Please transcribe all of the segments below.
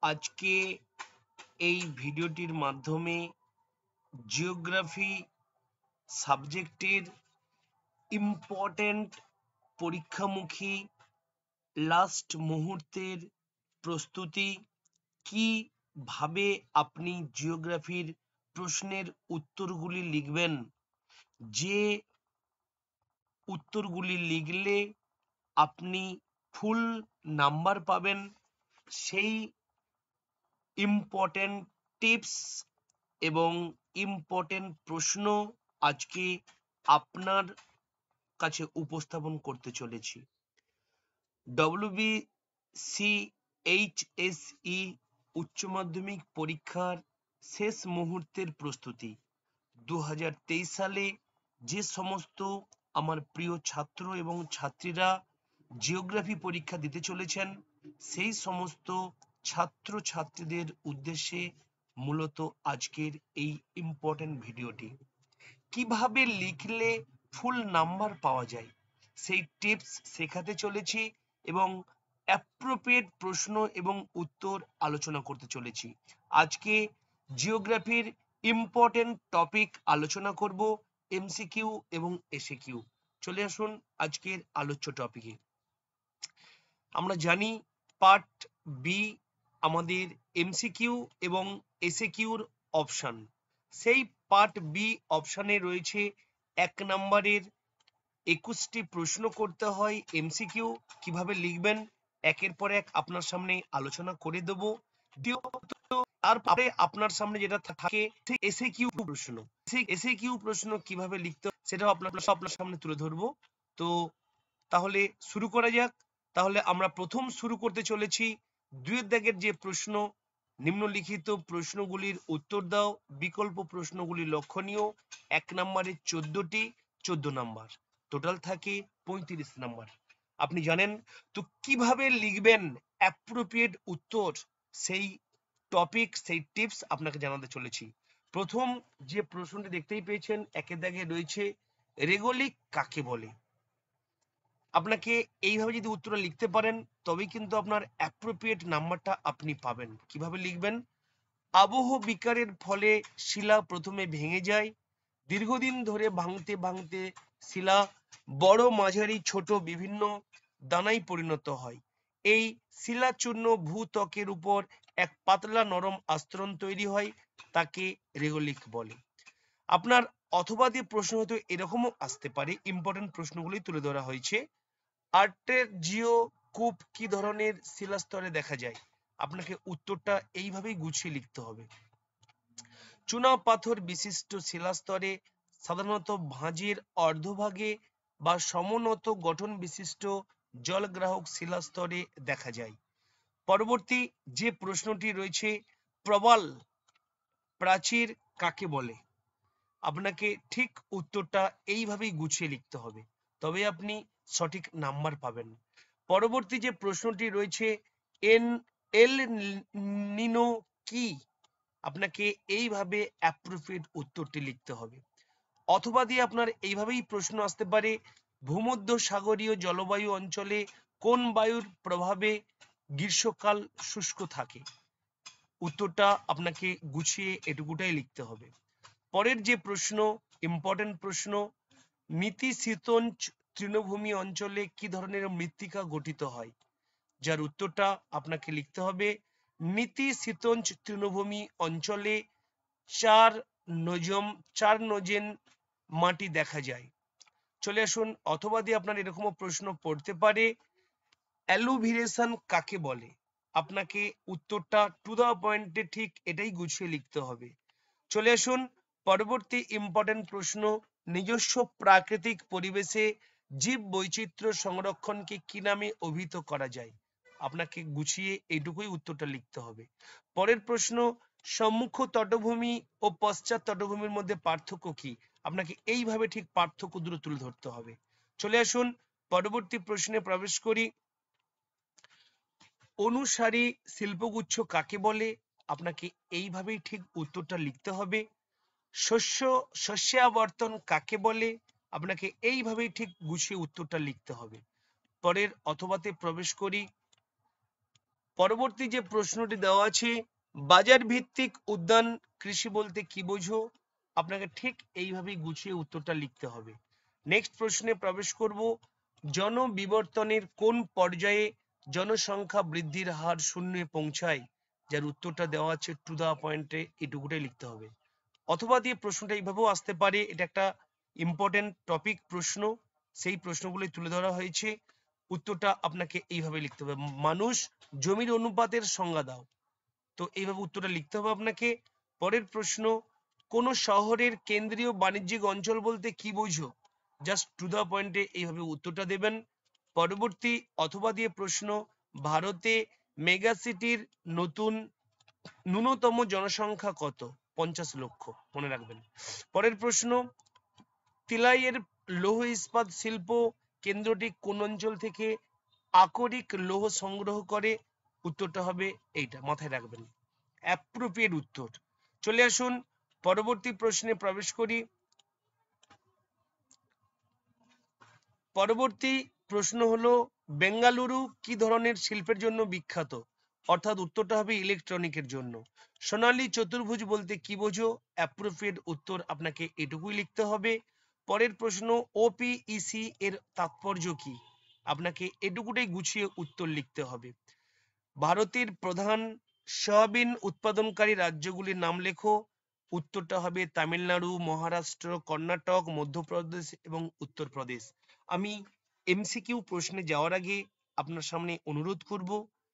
আজকে এই ভিডিওটির মাধ্যমে জিওগ্রাফি সাবজেক্টের ইম্পর্টেন্ট পরীক্ষামুখী লাস্ট মুহূর্তের প্রস্তুতি, কিভাবে আপনি জিওগ্রাফির প্রশ্নের উত্তরগুলি লিখবেন, যে উত্তরগুলি লিখলে আপনি ফুল নাম্বার পাবেন, সেই ইম্পর্টেন্ট টিপস এবং ইম্পর্টেন্ট প্রশ্ন আজকে আপনার কাছে উপস্থাপন করতে চলেছি। WBCHSE উচ্চ মাধ্যমিক পরীক্ষার শেষ মুহূর্তের প্রস্তুতি 2023 সালে যে সমস্ত আমার প্রিয় ছাত্র এবং ছাত্রীরা জিওগ্রাফি পরীক্ষা দিতে চলেছেন, সেই সমস্ত ছাত্র ছাত্রীদের উদ্দেশ্যে মূলত আজকের এই ইম্পর্টেন্ট ভিডিওটি। কিভাবে লিখলে ফুল নাম্বার পাওয়া যায় সেই টিপস শেখাতে চলেছি এবং অ্যাপ্রোপ্রিয়েট প্রশ্ন এবং উত্তর আলোচনা করতে চলেছি। আজকে জিওগ্রাফির ইম্পর্টেন্ট টপিক আলোচনা করব, এমসিকিউ এবং এসএকিউ। চলে আসুন আজকের আলোচ্য টপিকে। আমরা জানি পার্ট বি আমাদের এমসিকিউ এবং এসএকিউর অপশন। সেই পার্ট বি অপশনে রয়েছে 1 নম্বরের 21টি প্রশ্ন করতে হয় এমসিকিউ। কিভাবে লিখবেন একের পর এক আপনার সামনে আলোচনা করে দেব। তারপরে আপনার সামনে যেটা থাকে এসএকিউ প্রশ্ন, সেই এসএকিউ প্রশ্ন কিভাবে লিখতে হয় সেটাও আপনার সামনে তুলে ধরবো। তো তাহলে শুরু করা যাক। তাহলে আমরা প্রথম শুরু করতে চলেছি 2 দাগের যে প্রশ্ন, নিম্নলিখিত প্রশ্নগুলির উত্তর দাও, বিকল্প প্রশ্নগুলি লক্ষণীয়। 1 নম্বরে 14টি, 14 নাম্বার, টোটাল থাকে 35 নাম্বার। আপনি জানেন তো কিভাবে লিখবেন অ্যাপ্রোপ্রিয়েট উত্তর, সেই টপিক, সেই টিপস আপনাকে জানাতে চলেছি। প্রথম যে প্রশ্নটি দেখতেই পেয়েছেন, 1 দাগে রয়েছে রেগলিক কাকে বলে। আপনাকে এইভাবে যদি উত্তরটা লিখতে পারেন তবেই কিন্তু আপনার অ্যাপ্রোপ্রিয়েট নাম্বারটা আপনি পাবেন। কিভাবে লিখবেন? আবহ বিকারের ফলে শিলা প্রথমে ভেঙে যায়, দীর্ঘদিন ধরে ভাঙতে ভাঙতে শিলা বড়, মাঝারি, ছোট বিভিন্ন দানায় পরিণত হয়। এই শিলাচূর্ণ ভূত্বকের উপর এক পাতলা নরম আস্তরণ তৈরি হয়, তাকে রেগলিক বলে। আপনার অথবা দিয়ে প্রশ্ন হয়তো এরকমও আসতে পারে, ইম্পর্টেন্ট প্রশ্নগুলি তুলে ধরা হয়েছে। আর্টেজিও কূপ কি ধরনের শিলাস্তরে দেখা যায়? আপনাকে উত্তরটা এইভাবেই গুছিয়ে লিখতে হবে। চুনা পাথর বিশিষ্ট শিলাস্তরে সাধারণত ভাঁজের অর্ধভাগে বা সমোন্নত গঠন বিশিষ্ট জলগ্রাহক শিলাস্তরে দেখা যায়। পরবর্তী যে প্রশ্নটি রয়েছে, প্রবাল প্রাচীর কাকে বলে? আপনাকে ঠিক উত্তরটা এইভাবেই গুছিয়ে লিখতে হবে, তবে আপনি সঠিক নাম্বার পাবেন। পরবর্তী যে প্রশ্নটি রয়েছে, এল নিনো কি? আপনাকে এইভাবে অ্যাপ্রোপ্রিয়েট উত্তরটি লিখতে হবে। অথবা দিয়ে আপনার এইভাবেই প্রশ্ন আসতে পারে, ভূমধ্য সাগরীয় জলবায়ু অঞ্চলে কোন বায়ুর প্রভাবে গ্রীষ্মকাল শুষ্ক থাকে? উত্তরটা আপনাকে গুছিয়ে এটুকুটাই লিখতে হবে। পরের যে প্রশ্ন, ইম্পর্টেন্ট প্রশ্ন, নীতিশীতোষ্ণ তৃণভূমি অঞ্চলে কি ধরনের মৃত্তিকা গঠিত হয়? যার উত্তরটা আপনাকে লিখতে হবে, নীতিশীতোষ্ণ তৃণভূমি অঞ্চলে 4 নোজেন মাটি দেখা যায়। চলে আসুন, অথবা দিয়ে আপনার এরকমও প্রশ্ন পড়তে পারে, অ্যালুভিরেশন কাকে বলে? আপনাকে উত্তরটা টু দা পয়েন্টে ঠিক এটাই গুছিয়ে লিখতে হবে। চলে আসুন পরবর্তী ইম্পর্টেন্ট প্রশ্ন, নিজস্ব প্রাকৃতিক পরিবেশে জীব বৈচিত্র্য সংরক্ষণকে কি নামে অভিহিত করা যায়? আপনাকে গুছিয়ে এইটুকুই উত্তরটা লিখতে হবে। পরের প্রশ্ন, সম্মুখ তটভূমি ও পশ্চাৎ তটভূমির মধ্যে পার্থক্য কি? আপনাকে এইভাবে ঠিক পার্থক্য দুটো তুলে ধরতে হবে। চলে আসুন পরবর্তী প্রশ্নে প্রবেশ করি। অনুসারী শিল্পগুচ্ছ কাকে বলে? আপনাকে এইভাবেই ঠিক উত্তরটা লিখতে হবে। শস্যাবর্তন কাকে বলে? আপনাকে এইভাবেই ঠিক গুছিয়ে উত্তরটা লিখতে হবে। পরের অথবাতে প্রবেশ করি, পরবর্তী যে প্রশ্নটি দেওয়া আছে, বাজার ভিত্তিক উদ্যান কৃষি বলতে কি বোঝো? আপনাকে ঠিক এইভাবেই গুছিয়ে উত্তরটা লিখতে হবে। নেক্সট প্রশ্নে প্রবেশ করব, জনবিবর্তনের কোন পর্যায়ে জনসংখ্যা বৃদ্ধির হার শূন্যে পৌঁছায়? যার উত্তরটা দেওয়া আছে টু দা পয়েন্টে, এটুকুটাই লিখতে হবে। অথবা দিয়ে প্রশ্নটা এইভাবেও আসতে পারে, এটা একটা ইম্পর্টেন্ট টপিক প্রশ্ন, সেই প্রশ্নগুলি তুলে ধরা হয়েছে। উত্তরটা আপনাকে এইভাবে লিখতে হবে, মানুষ জমির অনুপাতের সংজ্ঞা দাও। তো এইভাবে উত্তরটা লিখতে হবে আপনাকে। পরের প্রশ্ন, কোন শহরের কেন্দ্রীয় বাণিজ্যিক অঞ্চল বলতে কি বোঝো? জাস্ট টু দা পয়েন্টে এইভাবে উত্তরটা দেবেন। পরবর্তী অথবা দিয়ে প্রশ্ন, ভারতে মেগা সিটির নতুন ন্যূনতম জনসংখ্যা কত? 50 লক্ষ, মনে রাখবেন। পরের প্রশ্ন, তিলাইয়ের লৌহ ইস্পাত শিল্প কেন্দ্রটি কোন অঞ্চল থেকে আকরিক লৌহ সংগ্রহ করে? উত্তরটা হবে এইটা, মাথায় রাখবেন, অ্যাপ্রোপ্রিয়েট উত্তর। চলে আসুন পরবর্তী প্রশ্নে প্রবেশ করি। পরবর্তী প্রশ্ন হলো, বেঙ্গালুরু কি ধরনের শিল্পের জন্য বিখ্যাত? অর্থাৎ উত্তরটা হবে ইলেকট্রনিকের জন্য। সোনালী চতুর্ভুজ বলতে কি বোঝো? অ্যাপ্রোপ্রিয়েট উত্তর আপনাকে এটুকুই লিখতে হবে। পরের প্রশ্ন, ওপিইসি এর তাৎপর্য কি? আপনাকে এটুকুটাই গুছিয়ে উত্তর লিখতে হবে। ভারতের প্রধান সয়াবিন উৎপাদনকারী রাজ্যগুলির নাম লেখো। উত্তরটা হবে তামিলনাড়ু, মহারাষ্ট্র, কর্ণাটক, মধ্যপ্রদেশ এবং উত্তরপ্রদেশ। আমি এমসিকিউ প্রশ্নে যাওয়ার আগে আপনার সামনে অনুরোধ করব,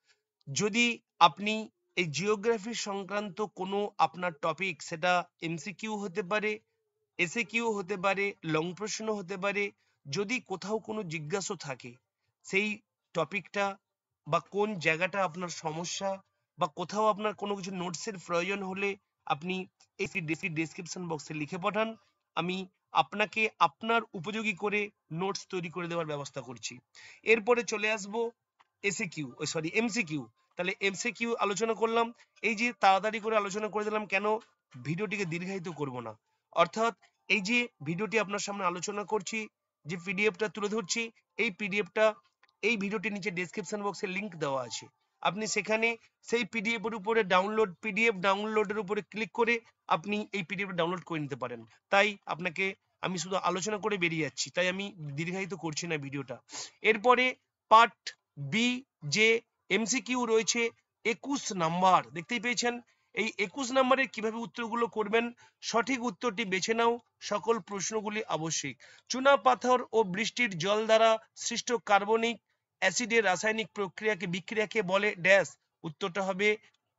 যদি আপনি এই জিওগ্রাফি সংক্রান্ত কোনো আপনার টপিক, সেটা এমসিকিউ হতে পারে, এসএকিউ হতে পারে, লং প্রশ্ন হতে পারে, যদি কোথাও কোনো জিজ্ঞাসা থাকে, সেই টপিকটা বা কোন জায়গাটা আপনার সমস্যা বা কোথাও আপনার কোনো কিছু নোটসের প্রয়োজন হলে আপনি এই ডেসক্রিপশন বক্সে লিখে পাঠান। আমি আপনাকে আপনার উপযোগী করে নোটস তৈরি করে দেওয়ার ব্যবস্থা করছি। এরপরে চলে আসবো এসএকিউ, সরি এমসিকিউ। তাহলে এমসিকিউ আলোচনা করলাম, এই যে তাড়াতাড়ি করে আলোচনা করে দিলাম, কেন ভিডিওটিকে দীর্ঘায়িত করব না। অর্থাৎ এই যে ভিডিওটি আপনার সামনে আলোচনা করছি, যে পিডিএফটা তুলে ধরছি, এই পিডিএফটা এই ভিডিওটির নিচে ডেসক্রিপশন বক্সে লিংক দেওয়া আছে। আপনি সেখানে সেই পিডিএফ এর উপরে পিডিএফ ডাউনলোডের উপরে ক্লিক করে আপনি এই পিডিএফ ডাউনলোড করে নিতে পারেন। তাই আপনাকে আমি শুধু আলোচনা করে বেরিয়ে যাচ্ছি, তাই আমি দীর্ঘায়িত করছি না ভিডিওটা। এরপরে পার্ট বি যে এমসিকিউ রয়েছে 21 নাম্বার, দেখতেই পেয়েছেন। এই 21 নাম্বারের কিভাবে উত্তরগুলো করবেন, সঠিক উত্তরটি বেছে নাও, সকল প্রশ্নগুলি আবশ্যিক। চুনা পাথর ও বৃষ্টির জল দ্বারা সৃষ্ট কার্বনিক অ্যাসিডের রাসায়নিক বিক্রিয়াকে বলে ড্যাশ। উত্তরটা হবে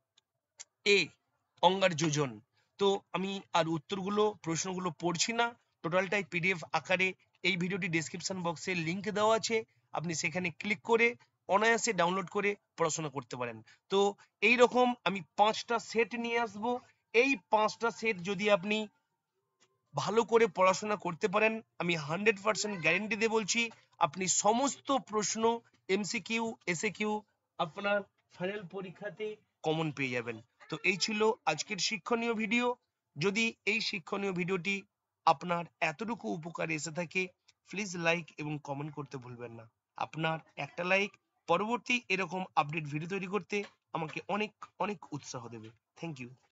এ, অঙ্গার যোজন। তো আমি আর উত্তরগুলো প্রশ্নগুলো পড়ছি না, টোটালটাই পিডিএফ আকারে এই ভিডিওটি ডেসক্রিপশন বক্সে লিংক দেওয়া আছে, আপনি সেখানে ক্লিক করে অনায়াসে ডাউনলোড করে পড়াশোনা করতে পারেন। তো এই রকম আমি 5টা সেট নিয়ে আসব। এই 5টা সেট যদি আপনি ভালো করে পড়াশোনা করতে পারেন, আমি 100% গ্যারেন্টি দিয়ে বলছি আপনি সমস্ত প্রশ্ন এমসিকিউ এসএকিউ আপনার ফাইনাল পরীক্ষাতে কমন পেয়ে যাবেন। তো এই ছিল আজকের শিক্ষণীয় ভিডিও। যদি এই শিক্ষণীয় ভিডিওটি আপনার এতটুকু উপকারে এসে থাকে, প্লিজ লাইক এবং কমেন্ট করতে ভুলবেন না। আপনার একটা লাইক পরবর্তী এরকম আপডেট ভিডিও তৈরি করতে আমাকে অনেক অনেক উৎসাহ দেবে। Thank you.